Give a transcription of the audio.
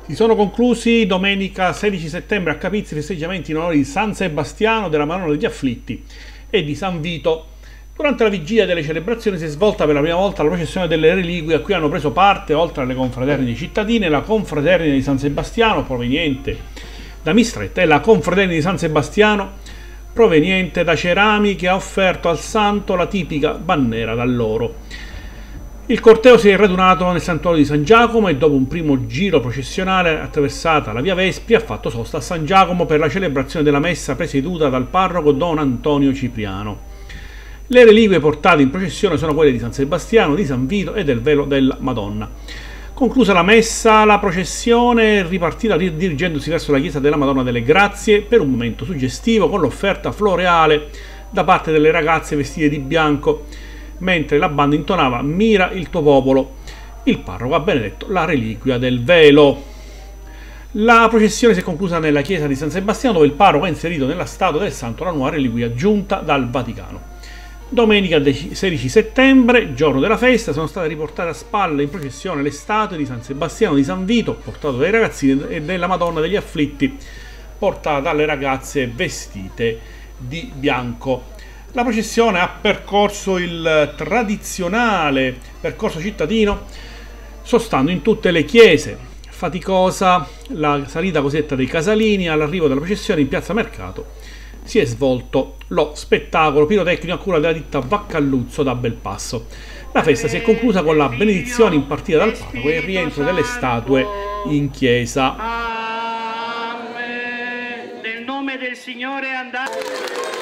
Si sono conclusi domenica 16 settembre a Capizzi i festeggiamenti in onore di San Sebastiano, della Madonna degli Afflitti e di San Vito. Durante la vigilia delle celebrazioni si è svolta per la prima volta la processione delle reliquie a cui hanno preso parte, oltre alle confraternite cittadine, la confraternita di San Sebastiano proveniente da Mistretta e la confraternita di San Sebastiano proveniente da Cerami, che ha offerto al santo la tipica banniera d'alloro. Il corteo si è radunato nel santuario di San Giacomo e dopo un primo giro processionale attraversata la via Vespri ha fatto sosta a San Giacomo per la celebrazione della messa presieduta dal parroco Don Antonio Cipriano. Le reliquie portate in processione sono quelle di San Sebastiano, di San Vito e del velo della Madonna. Conclusa la messa, la processione è ripartita dirigendosi verso la chiesa della Madonna delle Grazie per un momento suggestivo con l'offerta floreale da parte delle ragazze vestite di bianco, mentre la banda intonava "Mira il tuo popolo". Il parroco ha benedetto la reliquia del velo. La processione si è conclusa nella chiesa di San Sebastiano, dove il parroco ha inserito nella statua del santo la nuova reliquia giunta dal Vaticano. Domenica 16 settembre, giorno della festa, sono state riportate a spalle in processione le statue di San Sebastiano, di San Vito, portato dai ragazzini, e della Madonna degli Afflitti, portata dalle ragazze vestite di bianco. La processione ha percorso il tradizionale percorso cittadino, sostando in tutte le chiese. Faticosa la salita cosiddetta dei Casalini. All'arrivo della processione in piazza Mercato si è svolto lo spettacolo pirotecnico a cura della ditta Vaccalluzzo da Belpasso. La festa si è conclusa con la benedizione impartita dal parroco e il rientro delle statue in chiesa. Amen. Nel nome del Signore andate.